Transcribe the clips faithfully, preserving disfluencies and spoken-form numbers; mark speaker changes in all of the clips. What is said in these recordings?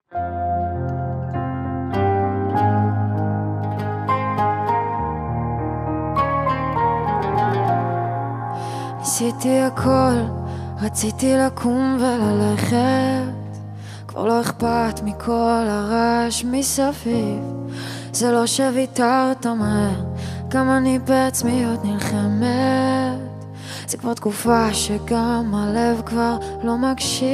Speaker 1: ניסיתי הכל, רציתי לקום וללכת, כבר לא אכפת מכל הרעש מסביב. זה לא שוויתרת מהר, גם אני בעצמי עוד נלחמת. זה כבר תקופה שגם הלב כבר לא מקשיב.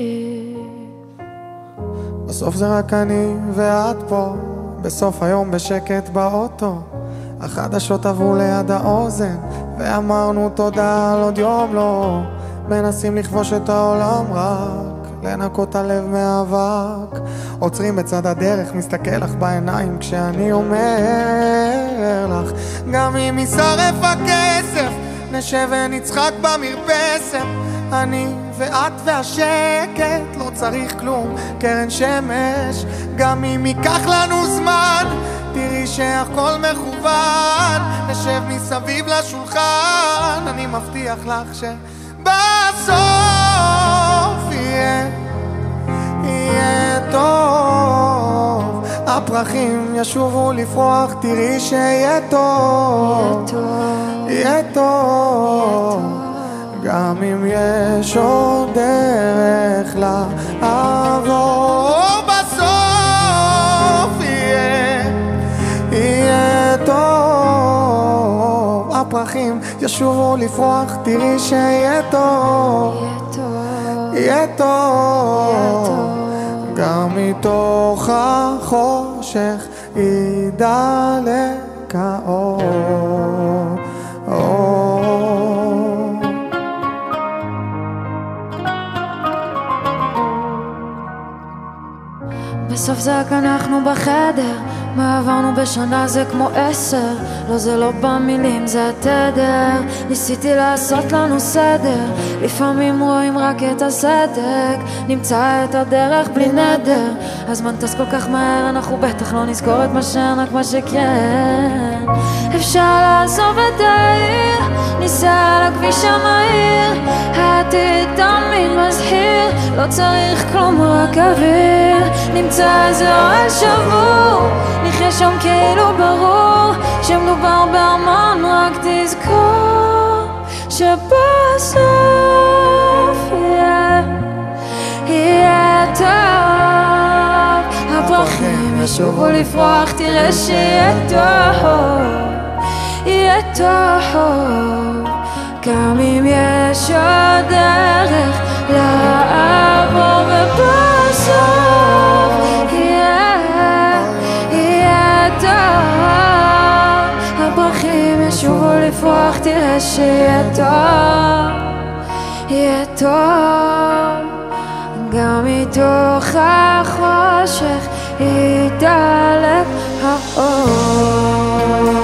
Speaker 2: בסוף זה רק אני ואת פה, בסוף היום בשקט באוטו, החדשות עברו ליד האוזן ואמרנו תודה על עוד יום לא. מנסים לכבוש את העולם, רק לנקות הלב מאבק. עוצרים בצד הדרך, מסתכל לך בעיניים כשאני אומר לך, גם אם יישרף הכסף נשב ונצחק במרפסת, אני ואת והשקט, לא צריך כלום, קרן שמש. גם אם ייקח לנו זמן תראי שהכל מכוון, נשב מסביב לשולחן, אני מבטיח לך שבסוף יהיה, יהיה טוב. הפרחים ישובו לפרוח, תראי שיהיה טוב, יהיה טוב. גם אם יש עוד דרך לעבור, בסוף יהיה, יהיה טוב. הפרחים ישובו לפרוח, תראי שיהיה טוב, יהיה טוב. גם מתוך החושך ידלק האור.
Speaker 1: בסוף זה רק אנחנו בחדר, מה עברנו בשנה זה כמו עשר. לא, זה לא במילים, זה התדר. ניסיתי לעשות לנו סדר, לפעמים רואים רק את הסדק, נמצא את הדרך בלי נדר. הזמן טס כל כך מהר, אנחנו בטח לא נזכור את מה שאין, רק מה שכן. אפשר לעזוב את העיר, ניסע על הכביש המהיר, העתיד תמיד מזהיר, לא צריך כלום רק אוויר. נמצא איזה אוהל שבור, נחיה שם כאילו ברור שמדובר בהמון, רק תזכור שבסוף יהיה, יהיה טוב. הפרחים ישובו לפרוח, תראה שיהיה טוב, יהיה טוב. גם אם יש עוד דרך לעבור, ובסוף יהיה, יהיה טוב. הפרחים ישובו לפרוח, תראה שיהיה טוב, יהיה טוב. גם מתוך החושך ידלק האור.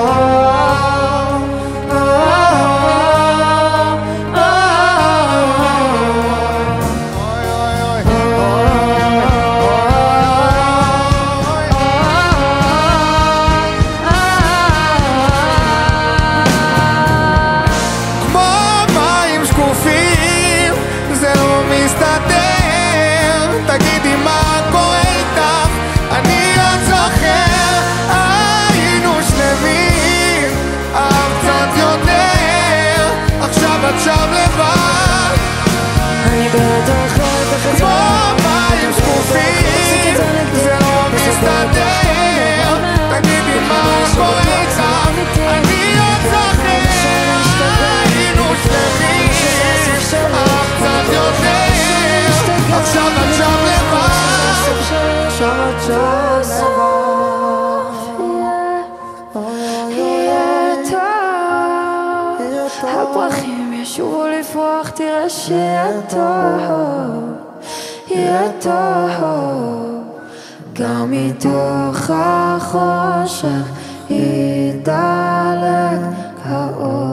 Speaker 2: תגידי מה קורה איתך, אני עוד זוכר, היינו שלמים, אהב קצת יותר, עכשיו את שם לבד.
Speaker 1: אני בטח לא
Speaker 2: כמו מים שקופים, זה לא מסתדר. תגידי מה קורה איתך, אני עוד זוכר, היינו שלמים, אהב קצת יותר, עכשיו את שם לבד, עכשיו את שם לבד.
Speaker 1: יהיה טוב, הפרחים ישובו לפרוח, תראה שיהיה טוב, יהיה טוב. גם מתוך החושך ידלק האור.